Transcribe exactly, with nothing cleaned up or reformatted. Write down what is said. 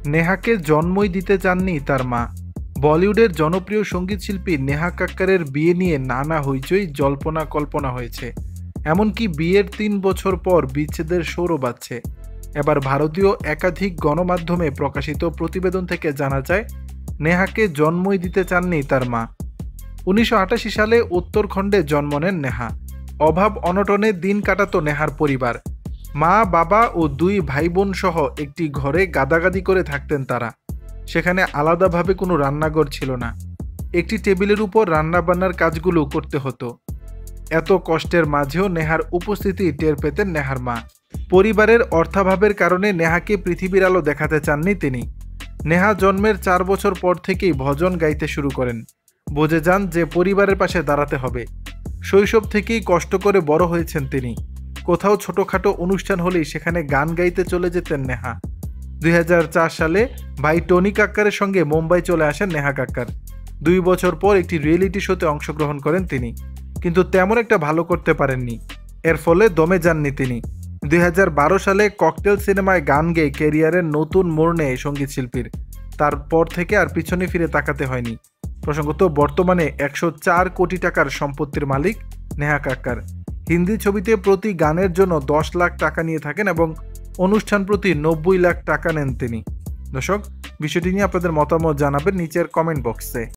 নেহাকে জন্মই দিতে চাননি তার মা। বলিউডের জনপ্রিয় সঙ্গীত শিল্পী নেহা কাক্কারের বিয়ে নিয়ে নানা হইচই জল্পনা কল্পনা হয়েছে। এমনকি বিয়ের তিন বছর পর বিচ্ছেদের শোরও বাজছে। এবার ভারতীয় একাধিক গণমাধ্যমে প্রকাশিত প্রতিবেদন থেকে জানা যায়, নেহাকে জন্মই দিতে চাননি তার মা। উনিশশো আটাশি সালে উত্তরখণ্ডে জন্ম নেন নেহা। অভাব অনটনে দিন কাটাতো নেহার পরিবার। মা, বাবা ও দুই ভাই বোন সহ একটি ঘরে গাদাগাদি করে থাকতেন তারা। সেখানে আলাদাভাবে কোনো রান্নাঘর ছিল না। একটি টেবিলের উপর রান্নাবান্নার কাজগুলো করতে হতো। এত কষ্টের মাঝেও নেহার উপস্থিতি টের পেতেন নেহার মা। পরিবারের অর্থাভাবের কারণে নেহাকে পৃথিবীর আলো দেখাতে চাননি তিনি। নেহা জন্মের চার বছর পর থেকেই ভজন গাইতে শুরু করেন। বুঝে যান যে পরিবারের পাশে দাঁড়াতে হবে। শৈশব থেকেই কষ্ট করে বড় হয়েছেন তিনি। কোথাও ছোটোখাটো অনুষ্ঠান হলেই সেখানে গান গাইতে চলে যেতেন নেহা। দুই হাজার চার সালে ভাই টনি কাক্কারের সঙ্গে মুম্বাই চলে আসেন নেহা কাক্কার। দুই বছর পর একটি রিয়েলিটি শোতে অংশগ্রহণ করেন তিনি, কিন্তু তেমন একটা ভালো করতে পারেননি। এর ফলে দমে যাননি তিনি। দুই হাজার বারো সালে ককটেল সিনেমায় গান গেয়ে ক্যারিয়ারের নতুন মোড় নেয় সঙ্গীত শিল্পীর। তারপর থেকে আর পিছনে ফিরে তাকাতে হয়নি। প্রসঙ্গত, বর্তমানে একশো চার কোটি টাকার সম্পত্তির মালিক নেহা কাক্কার। হিন্দি ছবিতে প্রতি গানের জন্য দশ লাখ টাকা নিয়ে থাকেন এবং অনুষ্ঠান প্রতি নব্বই লাখ টাকা নেন তিনি। দর্শক, বিষয়টি নিয়ে আপনাদের মতামত জানাবেন নিচের কমেন্ট বক্সে।